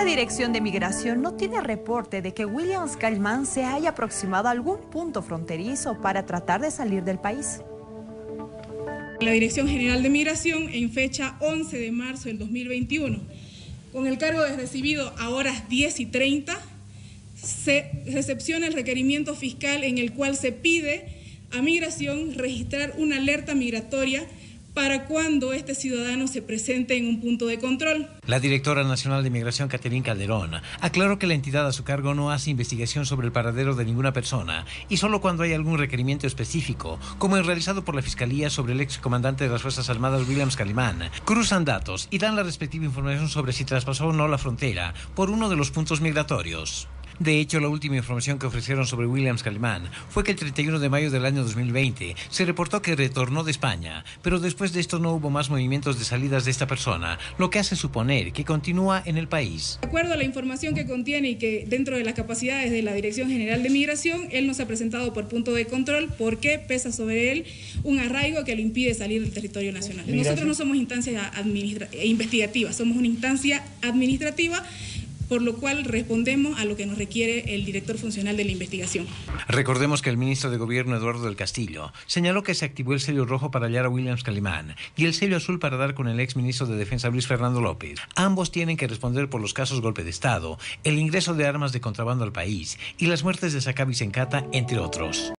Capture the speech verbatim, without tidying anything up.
La Dirección de Migración no tiene reporte de que Williams Calimán se haya aproximado a algún punto fronterizo para tratar de salir del país. La Dirección General de Migración, en fecha once de marzo del dos mil veintiuno, con el cargo de recibido a horas diez y treinta, se recepciona el requerimiento fiscal en el cual se pide a Migración registrar una alerta migratoria para cuando este ciudadano se presente en un punto de control. La directora nacional de Migración, Catherine Calderón, aclaró que la entidad a su cargo no hace investigación sobre el paradero de ninguna persona y solo cuando hay algún requerimiento específico, como el realizado por la Fiscalía sobre el excomandante de las Fuerzas Armadas, Williams Calimán, cruzan datos y dan la respectiva información sobre si traspasó o no la frontera por uno de los puntos migratorios. De hecho, la última información que ofrecieron sobre Williams Calimán fue que el treinta y uno de mayo del año dos mil veinte se reportó que retornó de España, pero después de esto no hubo más movimientos de salidas de esta persona, lo que hace suponer que continúa en el país. De acuerdo a la información que contiene y que dentro de las capacidades de la Dirección General de Migración, él no se ha presentado por punto de control porque pesa sobre él un arraigo que le impide salir del territorio nacional. Nosotros no somos instancia administra- investigativa, somos una instancia administrativa, por lo cual respondemos a lo que nos requiere el director funcional de la investigación. Recordemos que el ministro de Gobierno, Eduardo del Castillo, señaló que se activó el sello rojo para hallar a Williams Calimán y el sello azul para dar con el ex ministro de Defensa, Luis Fernando López. Ambos tienen que responder por los casos golpe de Estado, el ingreso de armas de contrabando al país y las muertes de Sacaba y Sencata, entre otros.